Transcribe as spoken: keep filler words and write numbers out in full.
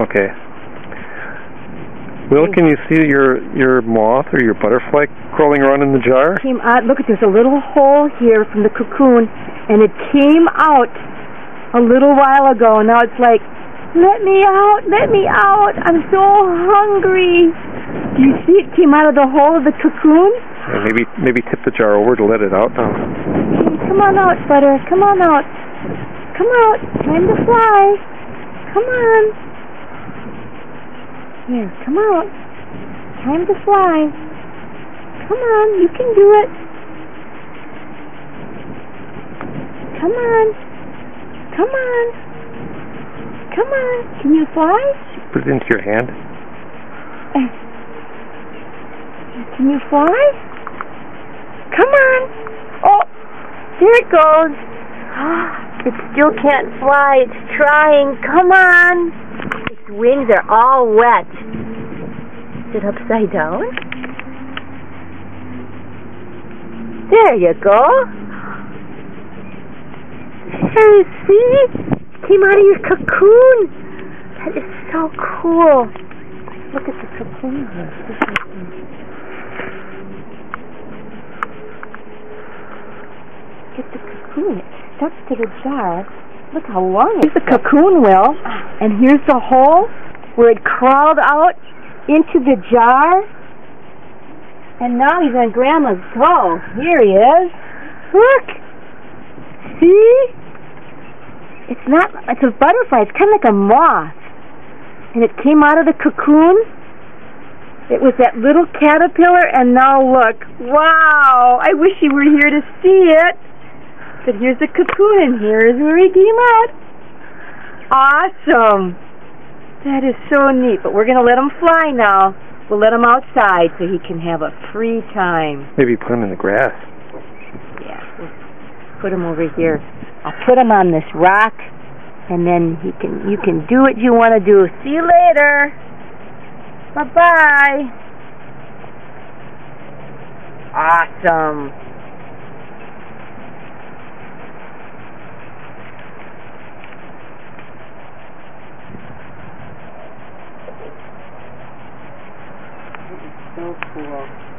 Okay. Will, can you see your your moth or your butterfly crawling around in the jar? Came out. Look, there's a little hole here from the cocoon, and it came out a little while ago. Now it's like, let me out, let me out. I'm so hungry. Do you see it came out of the hole of the cocoon? Yeah, maybe maybe tip the jar over to let it out now. Come on out, Butter. Come on out. Come out. Time to fly. Come on. Here, come out. Time to fly. Come on, you can do it. Come on. Come on. Come on. Can you fly? Put it into your hand. Can you fly? Come on. Oh, there it goes. It still can't fly. It's trying. Come on. Its wings are all wet. Is it upside down? There you go. Hey, see? Came out of your cocoon. That is so cool. Look at the cocoon here. Get the cocoon. It's stuck to the jar. Look how long it is. Here's the cocoon, Will. And here's the hole where it crawled out into the jar. And now he's on Grandma's toe. Here he is. Look. See? It's not, it's a butterfly. It's kind of like a moth. And it came out of the cocoon. It was that little caterpillar, and now look. Wow! I wish you were here to see it. But here's the cocoon, and here's where he came out. Awesome! That is so neat. But we're going to let him fly now. We'll let him outside so he can have a free time. Maybe put him in the grass. Yeah, we'll put him over here. I'll put him on this rock, and then he can. You can do what you want to do. See you later. Bye-bye. Awesome. So cool.